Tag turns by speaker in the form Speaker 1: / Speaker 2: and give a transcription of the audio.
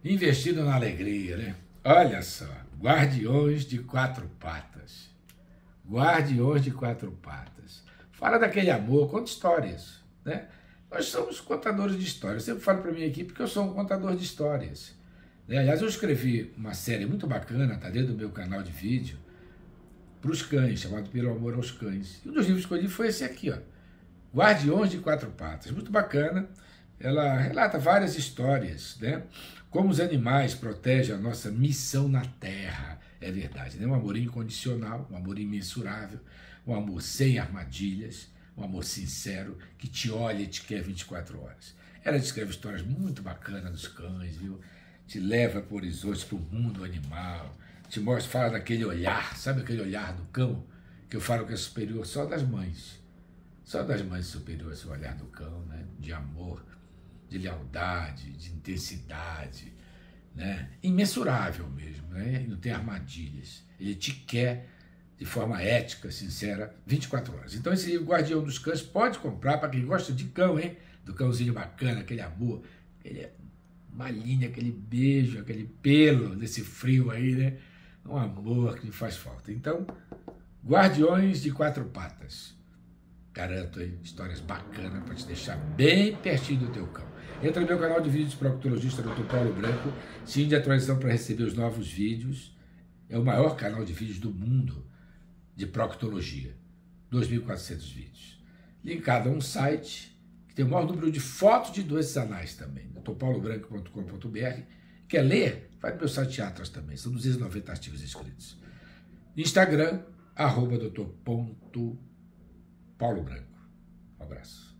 Speaker 1: Investindo na alegria, né? Olha só, Guardiões de Quatro Patas. Guardiões de Quatro Patas. Fala daquele amor, conta histórias, né? Nós somos contadores de histórias. Eu sempre falo para minha equipe que eu sou um contador de histórias. Né? Aliás, eu escrevi uma série muito bacana, tá dentro do meu canal de vídeo, para os cães, chamado Pelo Amor aos Cães. E um dos livros que eu escolhi foi esse aqui, ó, Guardiões de Quatro Patas. Muito bacana. Ela relata várias histórias, né? Como os animais protegem a nossa missão na Terra. É verdade, né? Um amor incondicional, um amor imensurável, um amor sem armadilhas, um amor sincero, que te olha e te quer 24 horas. Ela descreve histórias muito bacanas dos cães, viu? Te leva para horizontes, para o mundo animal, te mostra, fala daquele olhar, sabe aquele olhar do cão? Que eu falo que é superior só das mães. Só das mães superior esse olhar do cão, né? De amor, de lealdade, de intensidade, né? Imensurável mesmo, né? Não tem armadilhas. Ele te quer de forma ética, sincera, 24 horas. Então esse livro Guardião dos Cães pode comprar para quem gosta de cão, hein? Do cãozinho bacana, aquele amor, aquele malinha, aquele beijo, aquele pelo nesse frio aí, né? Um amor que faz falta. Então, Guardiões de Quatro Patas. Garanto aí histórias bacanas para te deixar bem pertinho do teu cão. Entra no meu canal de vídeos proctologista Dr. Paulo Branco, sininho de atualização para receber os novos vídeos. É o maior canal de vídeos do mundo de proctologia. 2.400 vídeos. Linkado a um site que tem o maior número de fotos de doenças anais também. drpaulobranco.com.br. Quer ler? Vai no meu site Atlas também. São 290 artigos escritos. Instagram, @Dr. Paulo Branco. Um abraço.